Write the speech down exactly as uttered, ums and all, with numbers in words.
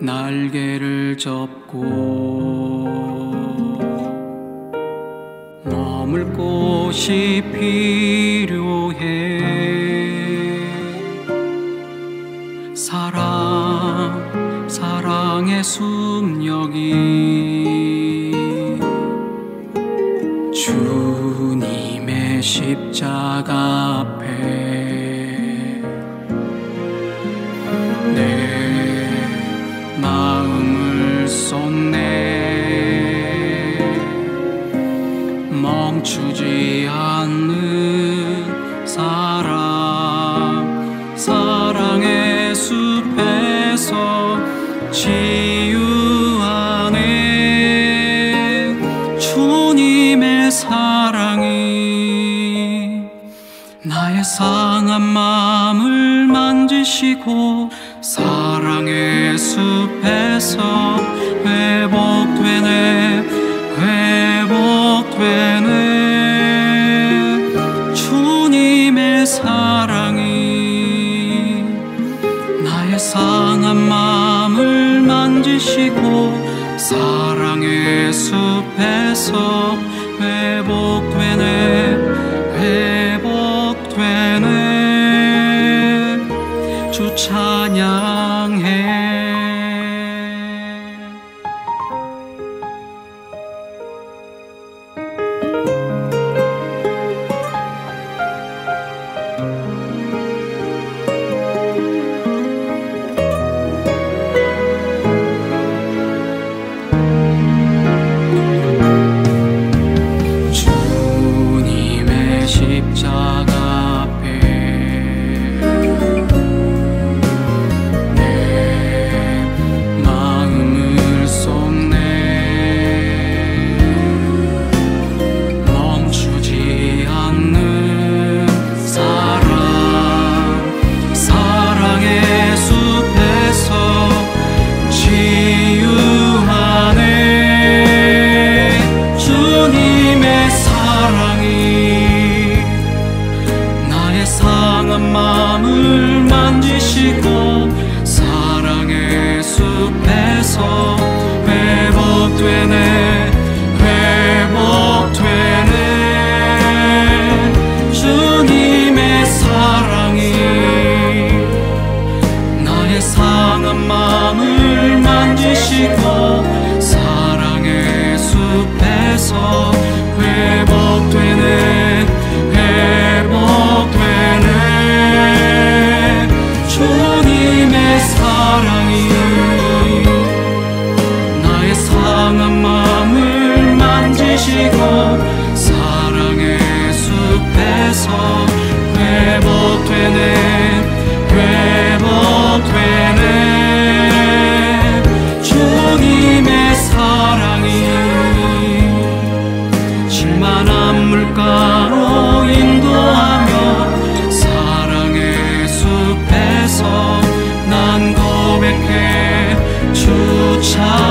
날개를 접고 머물 곳이 필요해. 사랑, 사랑의 숲여기 주님의 십자가 앞에 내 마음을 쏟네. 멈추지 않는 사랑, 사랑의 숲에서 치유하네. 주님의 사랑이 나의 상한 마음을 만지시고 사랑의 숲에서 회복되네, 회복되네. 주님의 사랑이 나의 상한 마음을 만지시고 사랑의 숲에서 회복되네, 회복되네. 주 찬양해. 십자가 앞에 내 마음을 쏟네. 멈추지 않는 사랑, 사랑의 숲에서 치유하네. 주님의 사랑이 상한 마음을 만지시고 사랑의 숲에서 회복되네, 회복되네. 주님의 사랑이 나의 상한 마음을 만지시고 사랑의 숲에서 회복되네, 회복되네. 주님의 사랑이 나의 상한 마음을 만지시고 사랑의 숲에서 회복되네, 회복되네. 주님의 사랑이 질만한 물가로 인도하며 사랑의 숲에서 난 고백해 주 찬양.